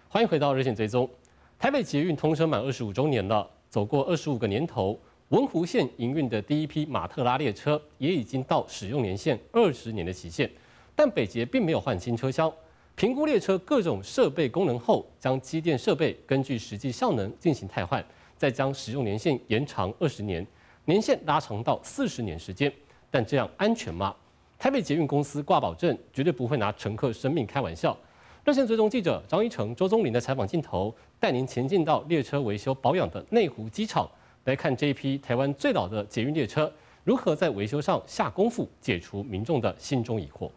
欢迎回到热线追踪。台北捷运通车满25周年了，走过25个年头，文湖线营运的第一批马特拉列车也已经到使用年限20年的期限，但北捷并没有换新车厢。评估列车各种设备功能后，将机电设备根据实际效能进行汰换，再将使用年限延长20年，年限拉长到40年时间。但这样安全吗？台北捷运公司挂保证，绝对不会拿乘客生命开玩笑。热线追踪记者张一成、周宗麟的采访镜头，带您前进到列车维修保养的内湖机场，来看这一批台湾最老的捷运列车如何在维修上下功夫，解除民众的心中疑惑。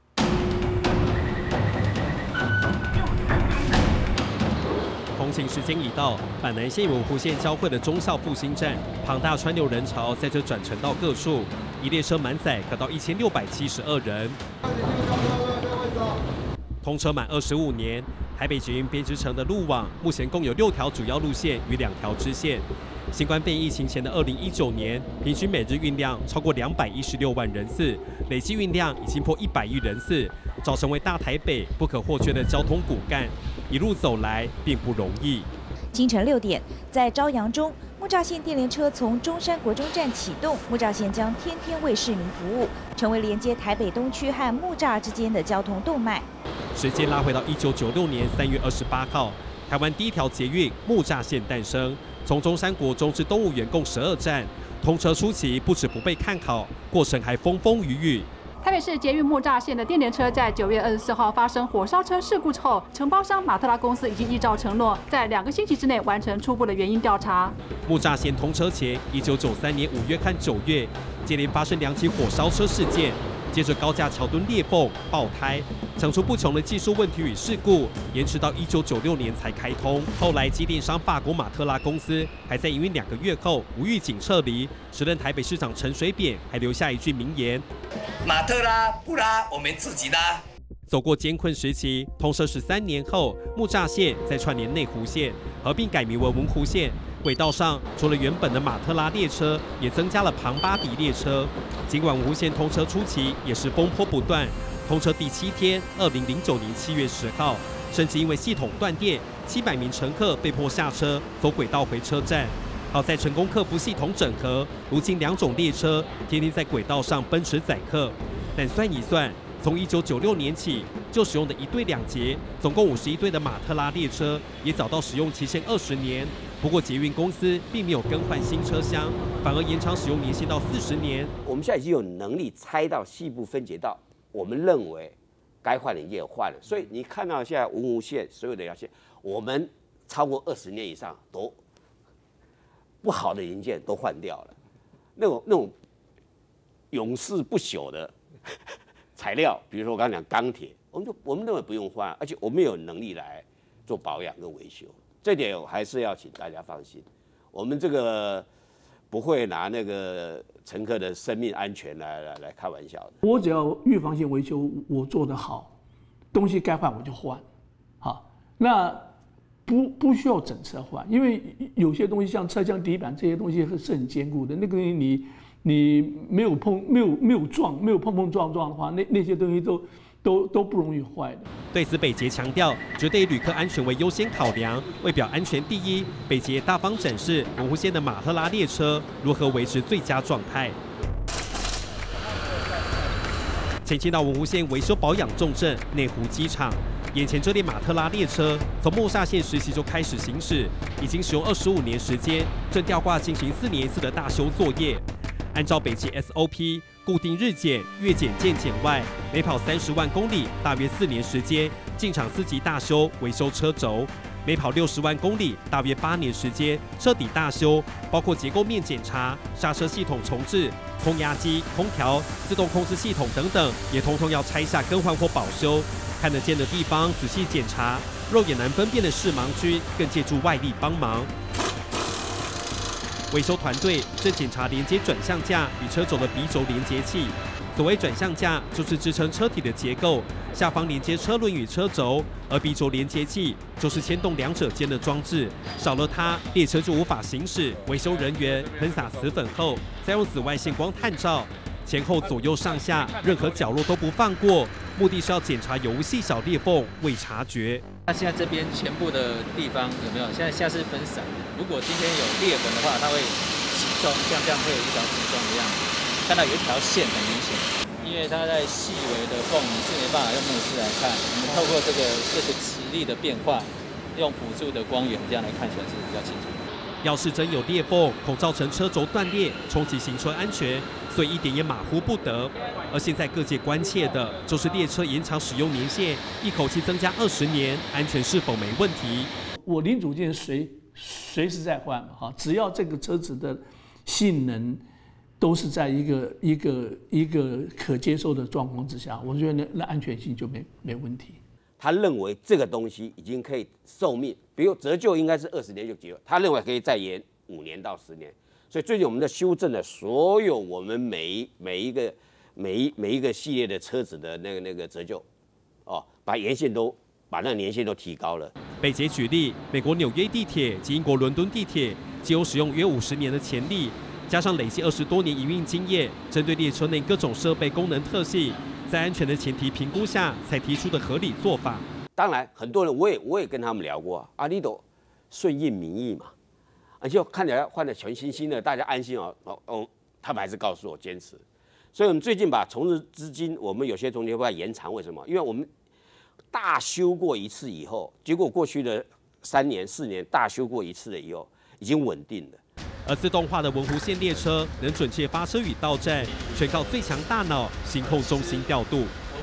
通勤时间已到，板南线与文湖线交汇的忠孝复兴站，庞大川流人潮在这转乘道各处，一列车满载可到1672人。通车满25年，台北捷运编织成的路网目前共有6条主要路线与2条支线。新冠肺炎疫情前的2019年，平均每日运量超过216万人次，累计运量已经破100亿人次，早成为大台北不可或缺的交通骨干。一路走来并不容易。 清晨6点，在朝阳中，木栅线电联车从中山国中站启动，木栅线将天天为市民服务，成为连接台北东区和木栅之间的交通动脉。 时间拉回到1996年3月28号，台湾第一条捷运木栅线诞生，从中山国中至动物园共12站。通车初期不止不被看好，过程还风风雨雨。 台北市捷运木栅线的电联车在9月24号发生火烧车事故之后，承包商马特拉公司已经依照承诺，在2个星期之内完成初步的原因调查。 木栅线通车前，1993年5月和9月，接连发生2起火烧车事件。接着高架桥墩裂缝、爆胎，层出不穷的技术问题与事故，延迟到1996年才开通。后来机电商法国马特拉公司还在营运2个月后无预警撤离。时任台北市长陈水扁还留下一句名言： 马特拉不拉，我们自己拉。 走过艰困时期，通车13年后，木栅线再串联内湖线，合并改名为文湖线。轨道上除了原本的马特拉列车，也增加了庞巴迪列车。尽管文湖线通车初期也是风波不断，通车第7天，2009年7月10号，甚至因为系统断电，700名乘客被迫下车走轨道回车站。好在成功克服系统整合，如今2种列车天天在轨道上奔驰载客。但算一算，从1996年起就使用的1对2节，总共51对的马特拉列车，也早到使用期限20年。不过捷运公司并没有更换新车厢，反而延长使用年限到40年。 我们现在已经有能力拆到细部分解到我们认为该换的已经有换了，所以你看到现在文湖线所有的条线，我们超过20年以上都不好的零件都换掉了，那种永世不朽的材料，比如说我刚刚讲钢铁，我们认为不用换，而且我们有能力来做保养跟维修。这点我还是要请大家放心，我们这个不会拿那个乘客的生命安全来开玩笑的。 我只要预防性维修我做得好，东西该换我就换，好，那不需要整车换，因为有些东西像车厢底板这些东西是很坚固的，那个你没有撞的话，那些东西都不容易坏的。 对此，北捷强调，绝对以旅客安全为优先考量。为表安全第一，北捷大方展示文湖线的马特拉列车如何维持最佳状态。前进到文湖线维修保养重镇内湖机场，眼前这列马特拉列车从木栅线时期就开始行驶，已经使用25年时间，正吊挂进行4年1次的大修作业。按照北捷 SOP， 固定日检、月检、健检外，每跑30万公里，大约4年时间，进场4级大修维修车轴；每跑60万公里，大约8年时间，彻底大修，包括结构面检查、刹车系统重置、空压机、空调、自动控制系统等等，也统统要拆下更换或保修。看得见的地方仔细检查，肉眼难分辨的视盲区更借助外力帮忙。维修团队正检查连接转向架与车轴的鼻轴连接器。所谓转向架，就是支撑车体的结构，下方连接车轮与车轴；而鼻轴连接器就是牵动2者间的装置。少了它，列车就无法行驶。维修人员喷洒死粉后，再用紫外线光探照，前后左右上下任何角落都不放过，目的是要检查有无细小裂缝未察觉。 那现在这边全部的地方有没有？现在是分散的。如果今天有裂痕的话，它会起重，像这样会有一条起重的样子。看到有一条线很明显，因为它在细微的缝，你是没办法用目视来看。我们透过这个磁力的变化，用辅助的光源，这样来看起来是比较清楚。 要是真有裂缝，恐造成车轴断裂，冲击行车安全，所以一点也马虎不得。而现在各界关切的就是列车延长使用年限，一口气增加20年，安全是否没问题？ 我零组件随时在换嘛，哈，只要这个车子的性能都是在一个可接受的状况之下，我觉得那安全性就没问题。 他认为这个东西已经可以寿命，比如折旧应该是20年就结束，他认为可以再延5年到10年。所以最近我们的修正了所有我们每一个系列的车子的那个折旧，哦，把那个年限都提高了。 北捷举例，美国纽约地铁及英国伦敦地铁皆有使用约50年的潜力，加上累计20多年营运经验，针对列车内各种设备功能特性，在安全的前提评估下，才提出的合理做法。 当然，很多人我也跟他们聊过啊，你都顺应民意嘛，而且看起来换了全新的，大家安心哦，他们还是告诉我坚持。所以我们最近把从日资金，我们有些东西会延长，为什么？因为我们大修过一次以后，结果过去的3年4年大修过一次了以后，已经稳定了。 而自动化的文湖线列车能准确发车与到站，全靠最强大脑行控中心调度。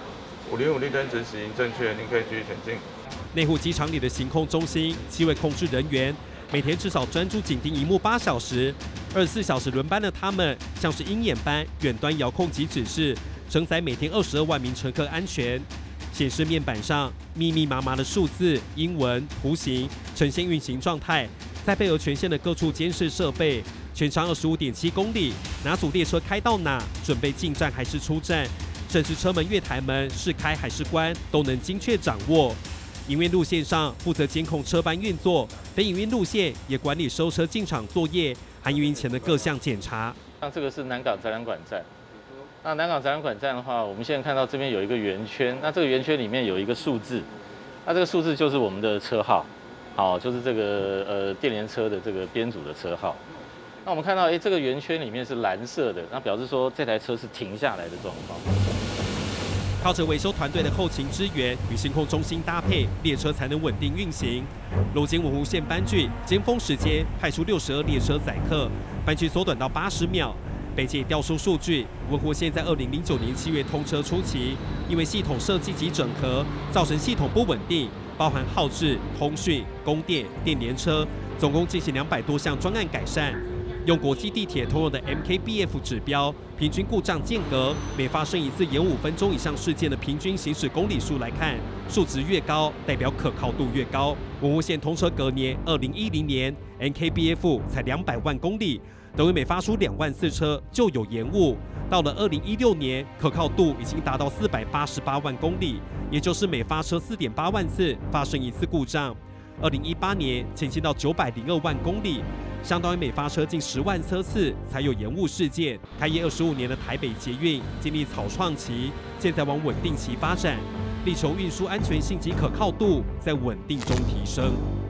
505绿灯直行正确，您可以继续前进。 内湖机场里的行控中心7位控制人员，每天至少专注紧盯萤幕8小时，24小时轮班的他们，像是鹰眼般远端遥控及指示，承载每天22万名乘客安全。显示面板上密密麻麻的数字、英文、图形呈现运行状态，再配合全线的各处监视设备，全长25.7公里，哪组列车开到哪，准备进站还是出站，甚至车门、月台门是开还是关，都能精确掌握。营运路线上负责监控车班运作，非营运路线也管理收车进场作业，还营运前的各项检查。 像这个是南港展览馆站。那南港展览馆站的话，我们现在看到这边有一个圆圈，那这个圆圈里面有一个数字，那这个数字就是我们的车号，好，就是这个电联车的这个编组的车号。那我们看到，这个圆圈里面是蓝色的，那表示说这台车是停下来的状况。 靠着维修团队的后勤支援与行控中心搭配，列车才能稳定运行。如今文湖线班距尖峰时间派出62列车载客，班距缩短到80秒。北捷调出数据，文湖线在2009年7月通车初期，因为系统设计及整合，造成系统不稳定，包含耗制、通讯、供电、电联车，总共进行200多项专案改善。用国际地铁通用的 MKBF 指标，平均故障间隔每发生一次延5分钟以上事件的平均行驶公里数来看，数值越高，代表可靠度越高。文湖线通车隔年2010年 ，MKBF 才200万公里。等于每发出2万次车就有延误，到了2016年，可靠度已经达到488万公里，也就是每发车4.8万次发生一次故障。2018年前进到902万公里，相当于每发车近10万车次才有延误事件。开业25年的台北捷运经历草创期，现在往稳定期发展，力求运输安全性及可靠度在稳定中提升。